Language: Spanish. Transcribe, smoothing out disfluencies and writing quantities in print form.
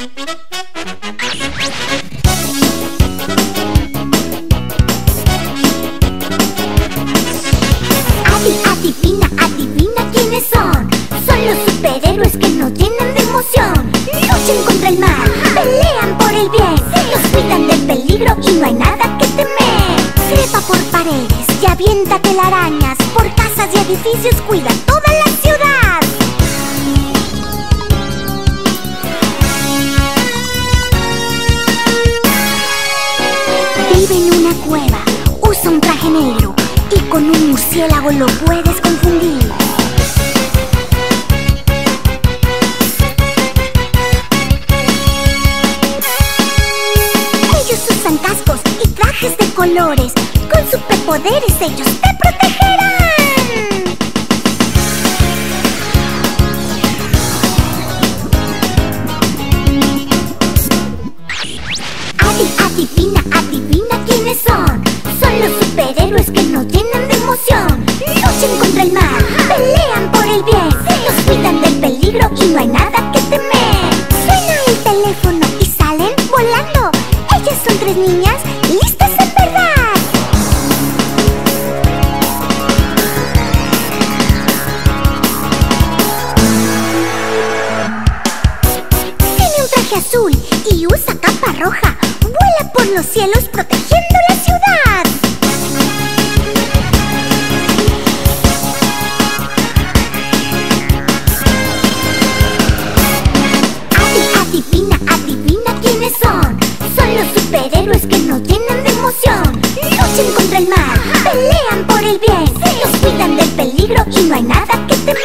Adivina, adivina quiénes son. Son los superhéroes que nos llenan de emoción. Luchan contra el mal, pelean por el bien, nos cuidan del peligro y no hay nada que temer. Trepa por paredes y avienta telarañas, por casas y edificios cuidan toda la ciudad. Vive en una cueva, usa un traje negro y con un murciélago lo puedes confundir. Ellos usan cascos y trajes de colores. Con superpoderes ellos te protegerán. Adivina, adivina quiénes son. Son los superhéroes que nos llenan de emoción. Luchan contra el mal, pelean por el bien, nos cuidan del peligro y no hay nada que temer. Suena el teléfono y salen volando. Ellas son tres niñas listas en verdad. Tiene un traje azul y usa capa roja. Vuela por los cielos protegiendo la ciudad. Adivina, adivina quiénes son. Son los superhéroes que nos llenan de emoción. Luchan contra el mal, pelean por el bien, nos cuidan del peligro y no hay nada que temer.